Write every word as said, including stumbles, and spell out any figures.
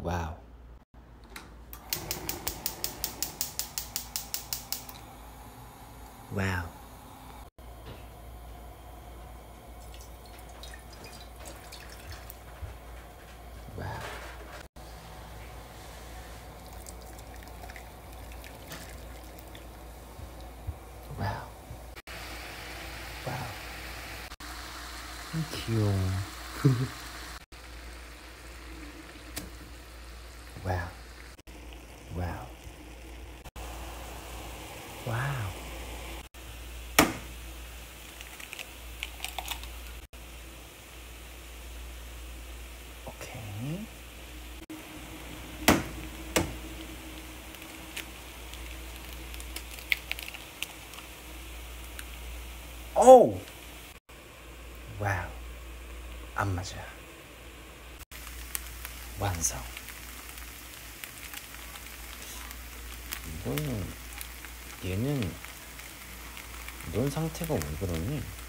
와우. 와우. 와우. 와우. 와우. 귀여워. 와우. 와우. 와우. 오케이. 오! 와우. 안 맞아. 완성. 이거는 얘는 넌 상태가 왜 그러니?